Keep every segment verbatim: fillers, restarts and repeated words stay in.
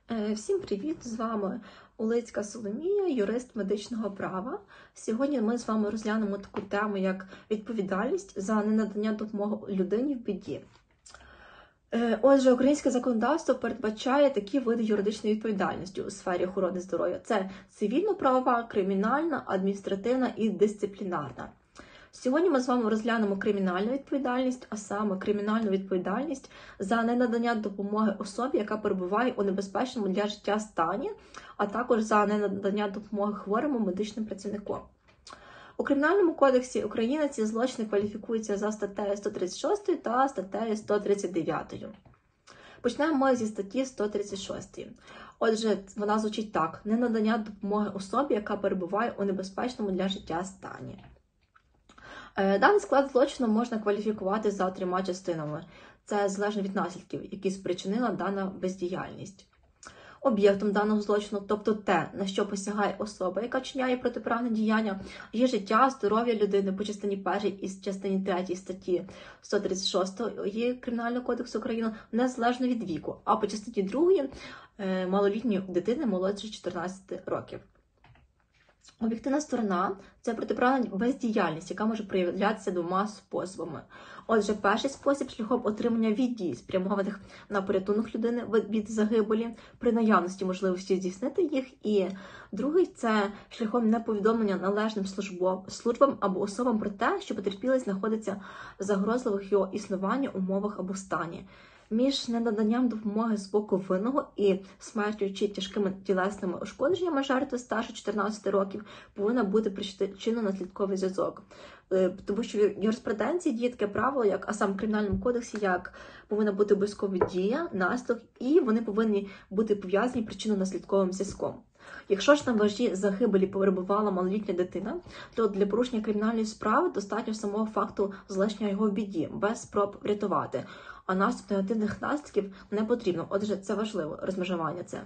Е, Всім привіт! З вами Улицька Соломія, юрист медичного права. Сьогодні ми з вами розглянемо таку тему, як відповідальність за ненадання допомоги людині в біді. Е, Отже, українське законодавство передбачає такі види юридичної відповідальності у сфері охорони здоров'я. Це цивільно-правова, кримінальна, адміністративна і дисциплінарна. Сьогодні ми з вами розглянемо кримінальну відповідальність, а саме кримінальну відповідальність за ненадання допомоги особі, яка перебуває у небезпечному для життя стані, а також за ненадання допомоги хворому медичним працівникам. У Кримінальному кодексі України ці злочини кваліфікуються за статтею сто тридцять шість та статтею сто тридцять дев'ять. Почнемо ми зі статті сто тридцять шість. Отже, вона звучить так: ненадання допомоги особі, яка перебуває у небезпечному для життя стані. Даний склад злочину можна кваліфікувати за трьома частинами. Це залежно від наслідків, які спричинила дана бездіяльність. Об'єктом даного злочину, тобто те, на що посягає особа, яка чиняє протиправне діяння, є життя, здоров'я людини по частині першій і частині третій статті сто тридцять шість Кримінального кодексу України, незалежно від віку, а по частині другої – малолітньої дитини молодше чотирнадцяти років. Об'єктивна сторона – це протиправна бездіяльність, яка може проявлятися двома способами. Отже, перший спосіб – шляхом отримання від дій, спрямованих на порятунок людини від загибелі, при наявності можливості здійснити їх. І другий – це шляхом неповідомлення належним службам або особам про те, що потерпілий знаходиться в загрозливих його існування, умовах або стані. Між ненаданням допомоги з боку винного і смертю чи тяжкими тілесними ушкодженнями жертви старше чотирнадцяти років повинна бути причинно-наслідковий зв'язок. Тому що в юриспруденції діє таке правило, як, а саме в Кримінальному кодексі, як повинна бути обов'язкова дія, наслідок, і вони повинні бути пов'язані причинно-наслідковим зв'язком. Якщо ж на важі загибелі перебувала малолітня дитина, то для порушення кримінальної справи достатньо самого факту залишення його в біді, без спроб врятувати. А наступ негативних наслідків не потрібно. Отже, це важливо, розмежування це.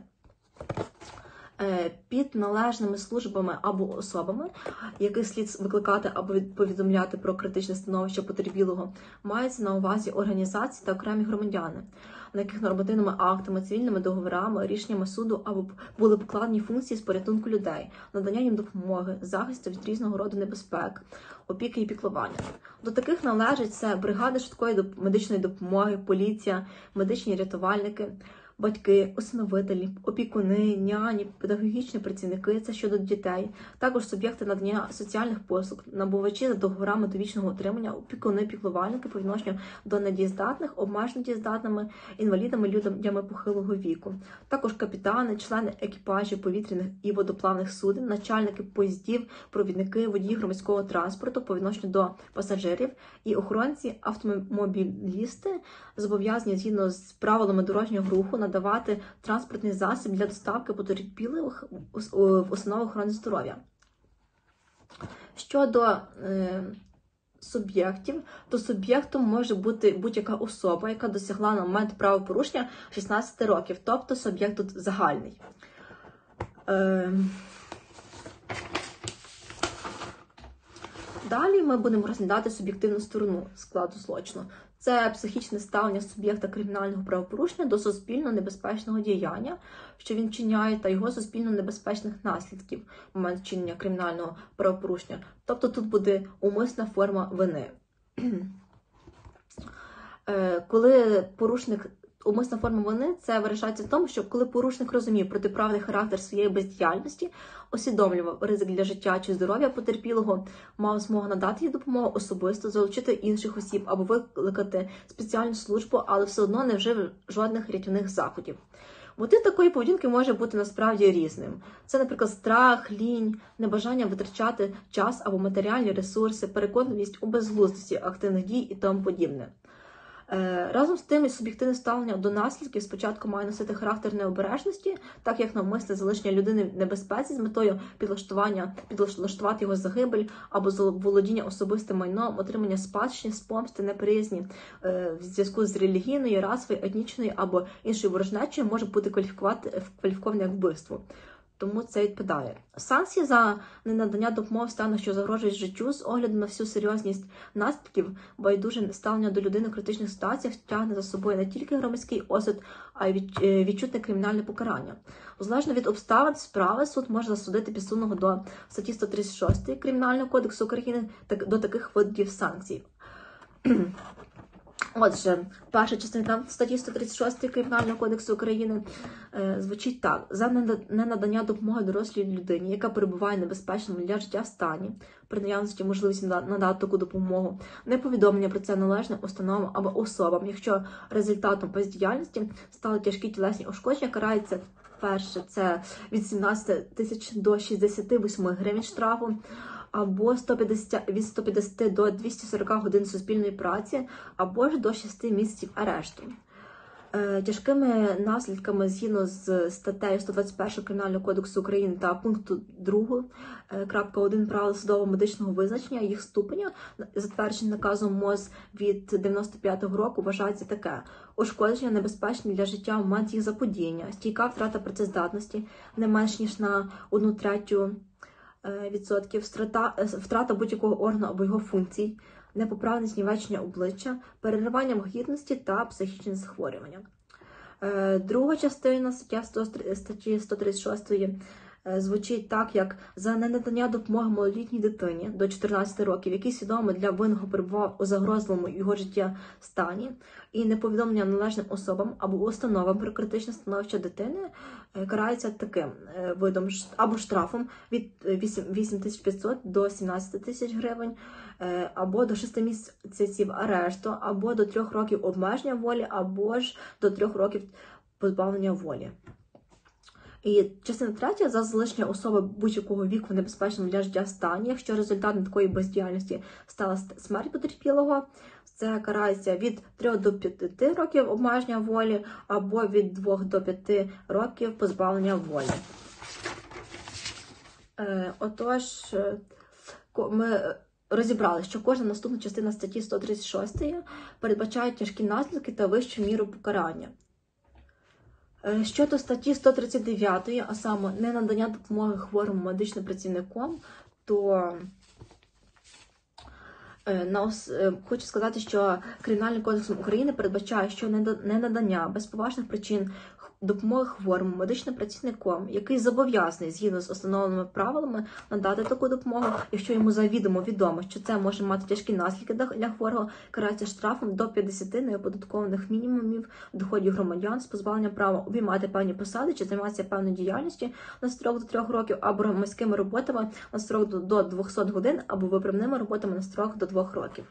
Під належними службами або особами, яких слід викликати або повідомляти про критичне становище потерпілого, мається на увазі організації та окремі громадяни, на яких нормативними актами, цивільними договорами, рішеннями суду або були покладені функції з порятунку людей, надання їм допомоги, захисту від різного роду небезпек, опіки і піклування. До таких належать це бригади швидкої медичної допомоги, поліція, медичні рятувальники, батьки, усиновителі, опікуни, няні, педагогічні працівники – це щодо дітей, також суб'єкти надання соціальних послуг, набувачі за договорами довічного утримання, опікуни, піклувальники по відношенню до недієздатних, обмежено дієздатними, інвалідами, людьми похилого віку. Також капітани, члени екіпажів повітряних і водоплавних суден, начальники поїздів, провідники, водії громадського транспорту по відношенню до пасажирів і охоронці, автомобілісти зобов'язані згідно з правилами дорожнього руху надавати транспортний засіб для доставки потерпілих в установи охорони здоров'я. Щодо е, суб'єктів, то суб'єктом може бути будь-яка особа, яка досягла на момент правопорушення шістнадцяти років, тобто суб'єкт тут загальний. Е, Далі ми будемо розглядати суб'єктивну сторону складу злочину. Це психічне ставлення суб'єкта кримінального правопорушення до суспільно небезпечного діяння, що він вчиняє, та його суспільно небезпечних наслідків в момент вчинення кримінального правопорушення. Тобто тут буде умисна форма вини. Коли порушник Умисна форма вини – це виражається в тому, що коли порушник розумів протиправний характер своєї бездіяльності, усвідомлював ризик для життя чи здоров'я потерпілого, мав змогу надати їй допомогу особисто, залучити інших осіб або викликати спеціальну службу, але все одно не вжив жодних рятівних заходів. Мотив такої поведінки може бути насправді різним. Це, наприклад, страх, лінь, небажання витрачати час або матеріальні ресурси, переконаність у безглуздості активних дій і тому подібне. Разом з тим, і суб'єктивне ставлення до наслідків спочатку має носити характер необережності, так як навмисне залишення людини в небезпеці з метою підлаштування, підлаштувати його загибель або володіння особистим майном, отримання спадщини, спомсти, неприязні в зв'язку з релігійною, расовою, етнічною або іншою ворожнечою може бути кваліфікований як вбивство. тому це відпадає. Санкції за ненадання допомоги в станах, що загрожують життю, з огляду на всю серйозність наслідків, байдуже ставлення до людини в критичних ситуаціях тягне за собою не тільки громадський осуд, а й відчутне кримінальне покарання. Залежно від обставин справи, суд може засудити підсудного до статті сто тридцять шість Кримінального кодексу України до таких видів санкцій. Отже, перша частина статті сто тридцять шість Кримінального кодексу України е, звучить так. За ненадання допомоги дорослій людині, яка перебуває в небезпечному для життя стані, при наявності можливості надати таку допомогу, неповідомлення про це належним установам або особам, якщо результатом бездіяльності стали тяжкі тілесні ушкодження, карається перше, це від сімнадцяти тисяч до шістдесяти восьми гривень штрафу, або сто п'ятдесят, від сто п'ятдесят до двохсот сорока годин суспільної праці, або ж до шести місяців арешту. Е, тяжкими наслідками згідно з статтею сто двадцять першої Кримінального кодексу України та пункту другого крапка один правил судово-медичного визначення їх ступеня, затверджений наказом МОЗ від дев'яносто п'ятого року, вважається таке: ушкодження небезпечні для життя в момент їх заподіяння, стійка втрата працездатності не менш ніж на одну третю відсотків, втрата, втрата будь-якого органу або його функцій, непоправне знівечення обличчя, переривання вагітності та психічні захворювання. Друга частина статті сто тридцять шість звучить так, як за ненадання допомоги малолітній дитині до чотирнадцяти років, який свідомо для винного перебував у загрозливому його життя стані, і неповідомлення належним особам або установам про критичне становище дитини, карається таким видом або штрафом від вісім тисяч п'ятсот до сімнадцяти тисяч гривень, або до шести місяців арешту, або до трьох років обмеження волі, або ж до трьох років позбавлення волі. І частина третя: за залишення особи будь-якого віку в небезпечному для життя стані, якщо результатом такої бездіяльності стала смерть потерпілого, це карається від трьох до п'яти років обмеження волі, або від двох до п'яти років позбавлення волі. Е, отож, ми розібрали, що кожна наступна частина статті сто тридцять шість передбачає тяжкі наслідки та вищу міру покарання. Щодо статті сто тридцять дев'ять, а саме ненадання допомоги хворому медичним працівникам, то хочу сказати, що Кримінальним кодексом України передбачає, що ненадання без поважних причин допомоги хворому медичним працівникам, який зобов'язаний згідно з установленими правилами надати таку допомогу, якщо йому завідомо відомо, що це може мати тяжкі наслідки для хворого, карається штрафом до п'ятдесяти неоподаткованих мінімумів доходів громадян з позбавленням права обіймати певні посади чи займатися певною діяльністю на строк до трьох років, або громадськими роботами на строк до двохсот годин, або виправними роботами на строк до двох років.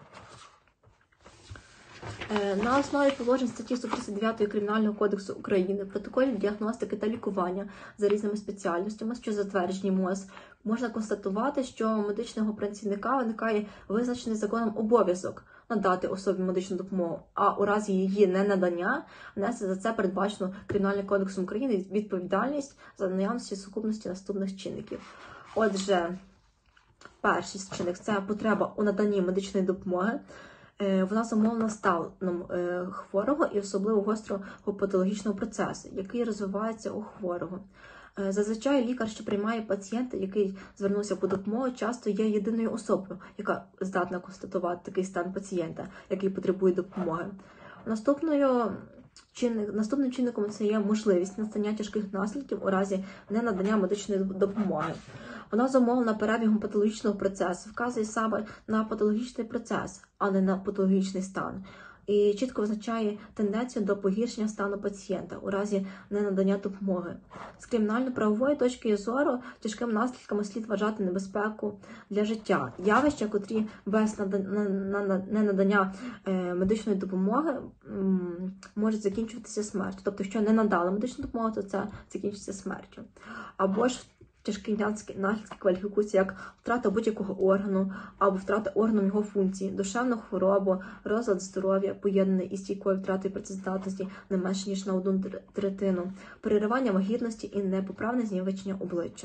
На основі положень статті сто тридцять дев'ять Кримінального кодексу України, протоколів діагностики та лікування за різними спеціальностями, що затверджені МОЗ, можна констатувати, що у медичного працівника виникає визначений законом обов'язок надати особі медичну допомогу, а у разі її ненадання несе за це передбачено Кримінальним кодексом України відповідальність за наявності сукупності наступних чинників. Отже, перший чинник – це потреба у наданні медичної допомоги. Вона зумовлена станом хворого і особливо гострого патологічного процесу, який розвивається у хворого. Зазвичай лікар, що приймає пацієнта, який звернувся по допомогу, часто є єдиною особою, яка здатна констатувати такий стан пацієнта, який потребує допомоги. Наступною Чинник, наступним чинником це є можливість настання тяжких наслідків у разі ненадання медичної допомоги. Вона зумовлена перебігом патологічного процесу, вказує саме на патологічний процес, а не на патологічний стан. І чітко визначає тенденцію до погіршення стану пацієнта у разі ненадання допомоги. З кримінально-правової точки зору тяжким наслідками слід вважати небезпеку для життя. Явища, котрі без ненадання медичної допомоги можуть закінчуватися смертю. Тобто, якщо не надали медичну допомогу, то це закінчиться смертю. Або ж тяжкі наслідки кваліфікуються як втрата будь-якого органу або втрата органу його функції, душевну хворобу, розлад здоров'я, поєднаний із стійкою втратою працездатності не менше ніж на одну третину, переривання вагітності і непоправне знівечення обличчя.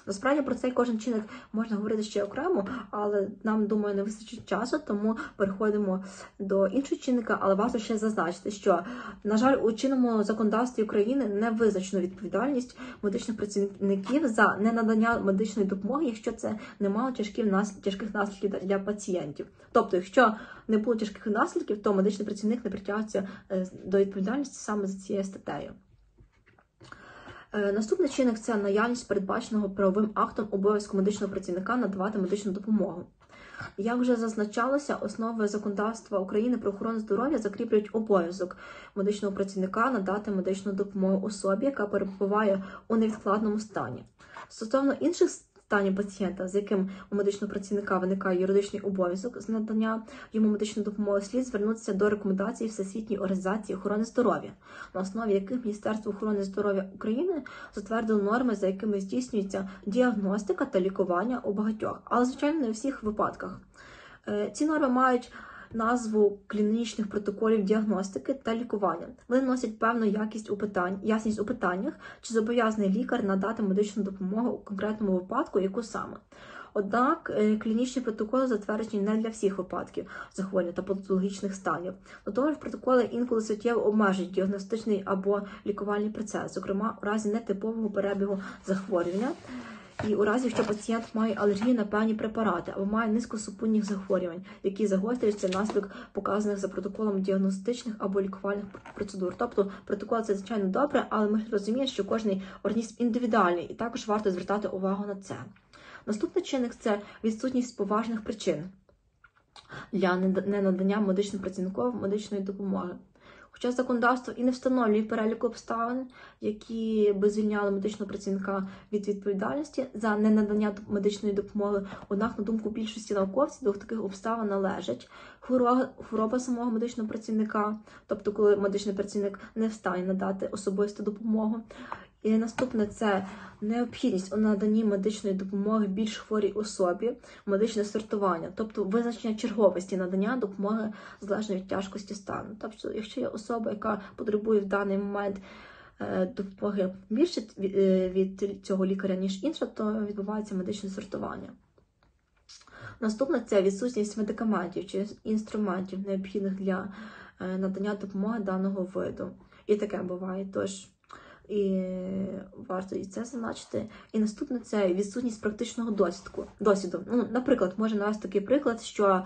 Насправді про цей кожен чинник можна говорити ще окремо, але нам, думаю, не вистачить часу, тому переходимо до іншого чинника, але варто ще зазначити, що, на жаль, у чинному законодавстві України не визначено відповідальність медичних працівників за ненадання медичної допомоги, якщо це не мало тяжких наслідків для пацієнтів. Тобто, якщо не було тяжких наслідків, то медичний працівник не притягується до відповідальності саме за цією статтею. Наступний чинник – це наявність передбаченого правовим актом обов'язку медичного працівника надавати медичну допомогу. Як вже зазначалося, основи законодавства України про охорону здоров'я закріплюють обов'язок медичного працівника надати медичну допомогу особі, яка перебуває у невідкладному стані. Стосовно інших станів пацієнта, з яким у медичного працівника виникає юридичний обов'язок з надання йому медичної допомоги, слід звернутися до рекомендацій Всесвітньої організації охорони здоров'я, на основі яких Міністерство охорони здоров'я України затвердило норми, за якими здійснюється діагностика та лікування у багатьох, але, звичайно, не у всіх випадках. Ці норми мають назву клінічних протоколів діагностики та лікування. Вони носять певну якість у питань, ясність у питаннях, чи зобов'язаний лікар надати медичну допомогу у конкретному випадку, яку саме. Однак клінічні протоколи затверджені не для всіх випадків захворювань та патологічних станів. До того ж, протоколи інколи суттєво обмежують діагностичний або лікувальний процес, зокрема у разі нетипового перебігу захворювання, і у разі, якщо пацієнт має алергію на певні препарати або має низку супутніх захворювань, які загострюються внаслідок показаних за протоколом діагностичних або лікувальних процедур. Тобто протокол – це, звичайно, добре, але ми розуміємо, що кожний організм індивідуальний, і також варто звертати увагу на це. Наступний чинник – це відсутність поважних причин для ненадання медичним працівникам медичної допомоги. Хоча законодавство і не встановлює переліку обставин, які би звільняли медичного працівника від відповідальності за ненадання медичної допомоги, однак, на думку більшості науковців, до таких обставин належать хвороба, хвороба самого медичного працівника, тобто коли медичний працівник не встане надати особисту допомогу. І наступне – це необхідність у наданні медичної допомоги більш хворій особі, медичне сортування, тобто визначення черговості надання допомоги залежно від тяжкості стану. Тобто, якщо є особа, яка потребує в даний момент допомоги більше від цього лікаря, ніж інша, то відбувається медичне сортування. Наступне – це відсутність медикаментів чи інструментів, необхідних для надання допомоги даного виду. І таке буває, тож і варто і це зазначити. І наступне – це відсутність практичного досвіду. досвіду. Ну, наприклад, може навести такий приклад, що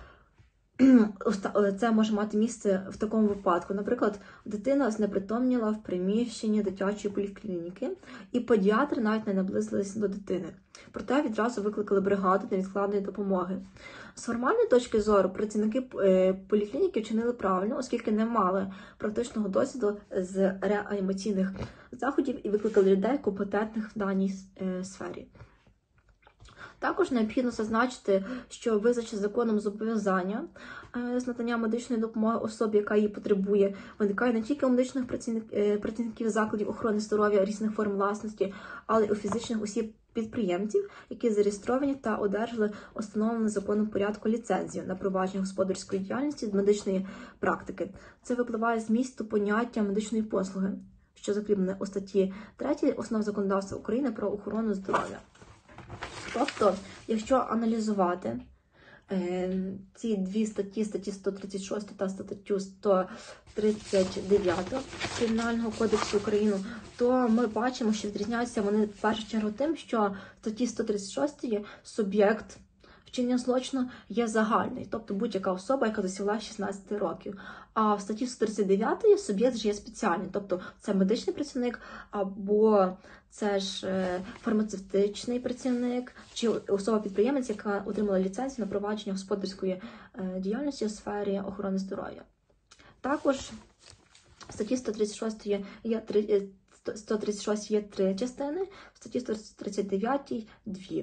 це може мати місце в такому випадку. Наприклад, дитина знепритомніла в приміщенні дитячої поліклініки, і педіатри навіть не наблизилися до дитини. Проте відразу викликали бригаду невідкладної допомоги. З формальної точки зору працівники поліклініки вчинили правильно, оскільки не мали практичного досвіду з реанімаційних заходів і викликали людей, компетентних в даній сфері. Також необхідно зазначити, що визначення законом зобов'язання з надання медичної допомоги особі, яка її потребує, виникає не тільки у медичних працівників закладів охорони здоров'я різних форм власності, але й у фізичних осіб-підприємців, які зареєстровані та одержали установлену законом порядку ліцензію на провадження господарської діяльності з медичної практики. Це випливає з місту поняття медичної послуги, що закріплене у статті третій Основ законодавства України про охорону здоров'я. Тобто, якщо аналізувати е, ці дві статті, статті сто тридцять шість та статтю сто тридцять дев'ять Кримінального кодексу України, то ми бачимо, що відрізняються вони в першу чергу тим, що в статті сто тридцять шість суб'єкт вчинення злочину є загальний, тобто будь-яка особа, яка досягла шістнадцяти років. А в статті сто тридцять дев'ять суб'єкт ж є спеціальний, тобто це медичний працівник, або це ж фармацевтичний працівник, чи особа-підприємець, яка отримала ліцензію на провадження господарської діяльності у сфері охорони здоров'я. Також в статті сто тридцять шість є, є три, сто тридцять шість є три частини, в статті сто тридцять дев'ять дві.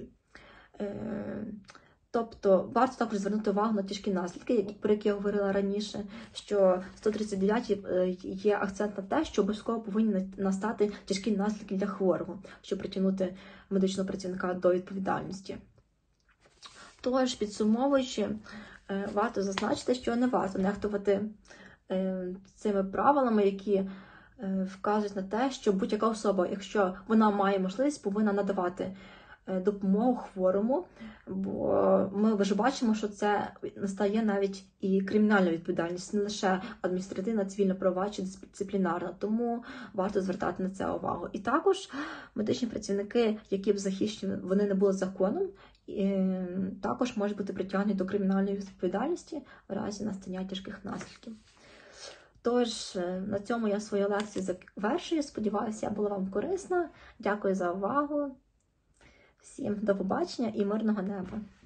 Тобто, варто також звернути увагу на тяжкі наслідки, про які я говорила раніше, що в сто тридцять дев'ять є акцент на те, що обов'язково повинні настати тяжкі наслідки для хворого, щоб притягнути медичного працівника до відповідальності. Тож, підсумовуючи, варто зазначити, що не варто нехтувати цими правилами, які вказують на те, що будь-яка особа, якщо вона має можливість, повинна надавати допомогу хворому, бо ми вже бачимо, що це настає навіть і кримінальна відповідальність, не лише адміністративна, цивільна права чи дисциплінарна, тому варто звертати на це увагу. І також медичні працівники, які б захищені, вони не були законом, також можуть бути притягнені до кримінальної відповідальності в разі настання тяжких наслідків. Тож, на цьому я свою лекцію завершую. Сподіваюся, я була вам корисна. Дякую за увагу. Всім до побачення і мирного неба!